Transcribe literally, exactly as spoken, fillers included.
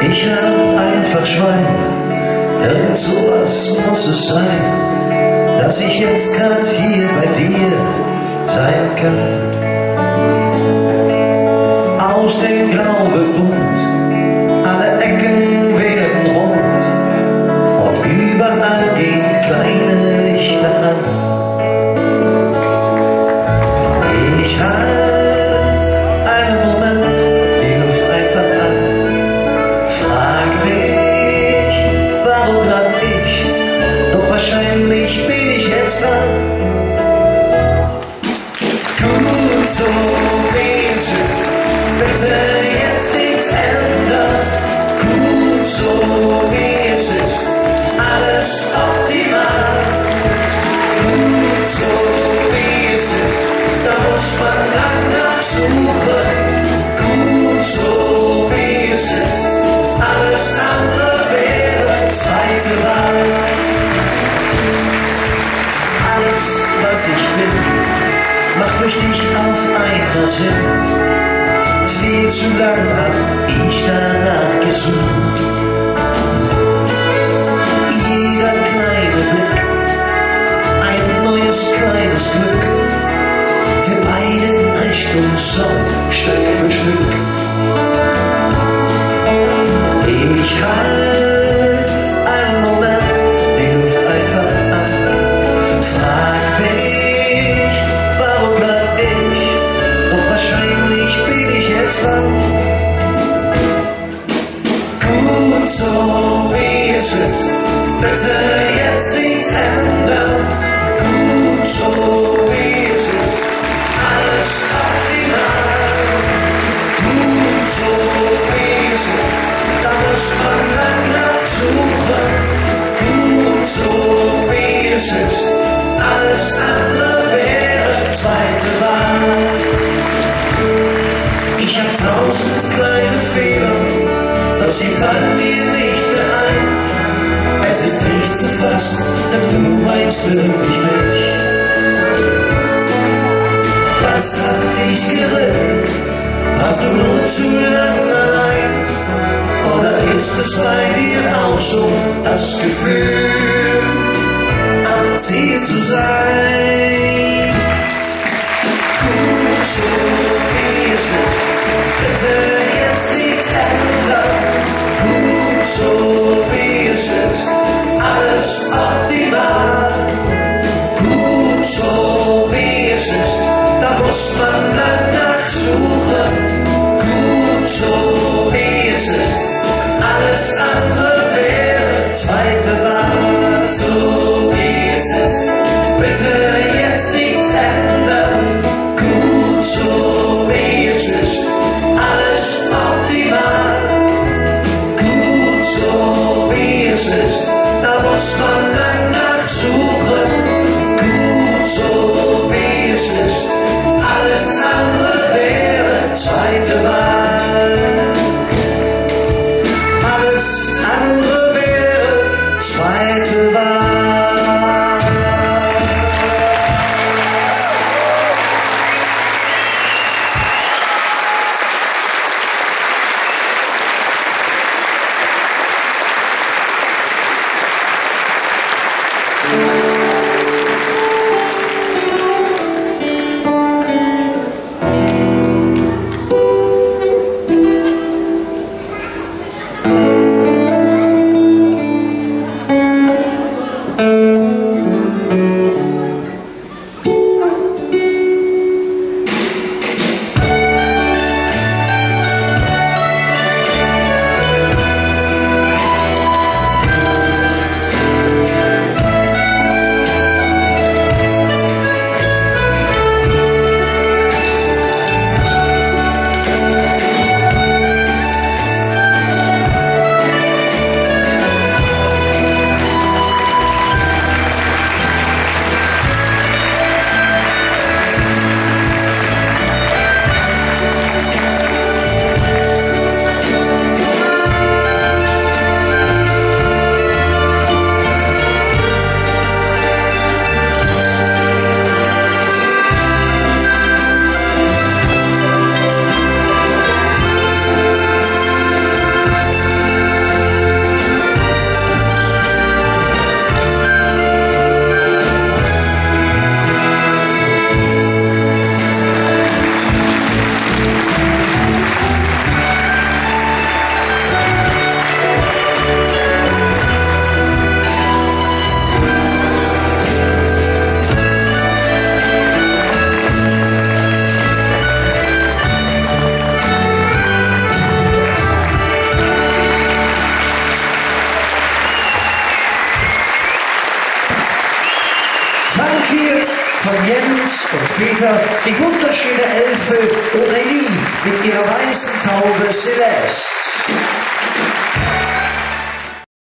Ich hab einfach Schwein, irgend sowas muss es sein, dass ich jetzt grad hier bei dir sein kann. Aus dem Glaube bunt, alle Ecken werden rund und überall gehen kleine Lichter an. Ich halt einen Moment die Luft einfach an, frag mich, warum grad ich, doch wahrscheinlich bin ich jetzt dran. Gut so wie es ist, bitte jetzt nichts ändern. Gut so wie es ist, alles optimal. Gut so wie es ist, da muss man lang nachsuchen. Gut so wie es ist, alles andere wäre zweite Wahl. Alles, was ich will, macht mich nicht auf einmal Sinn. Viel zu lang hab ich danach gesucht. Jeder kleine Blick, ein neues kleines Glück, für beide Richtungen so Stück für Stück. Ich halt einen Moment die Luft einfach an, frag mich, warum bleib ich, doch wahrscheinlich bin ich jetzt dran. Gut so wie es ist, bitte jetzt nicht ändern. Gut so wie es ist, alles optimal. Gut so wie es ist, da muss man lang nachsuchen. Gut so wie es ist, alles andere wäre zweite Wahl. Ich hab tausend kleine Fehler, doch sie fallen mir nicht mehr ein. Es ist nicht zu fassen, denn du meinst wirklich mich. Was hat dich geritten? Warst du nur zu lang allein? Oder ist es bei dir auch so das Gefühl, am Ziel zu sein? Gut so wie es ist, bitte jetzt nicht ändern. Gut so wie es ist, alles optimal. Gut so wie es ist, da muss man lang nachsuchen. Gut so wie es ist, alles andere wäre zweite Wahl. So wie es ist, bitte jetzt nicht ändern. Gut so weiter die wunderschöne Elfe Aurélie mit ihrer weißen Taube Celeste.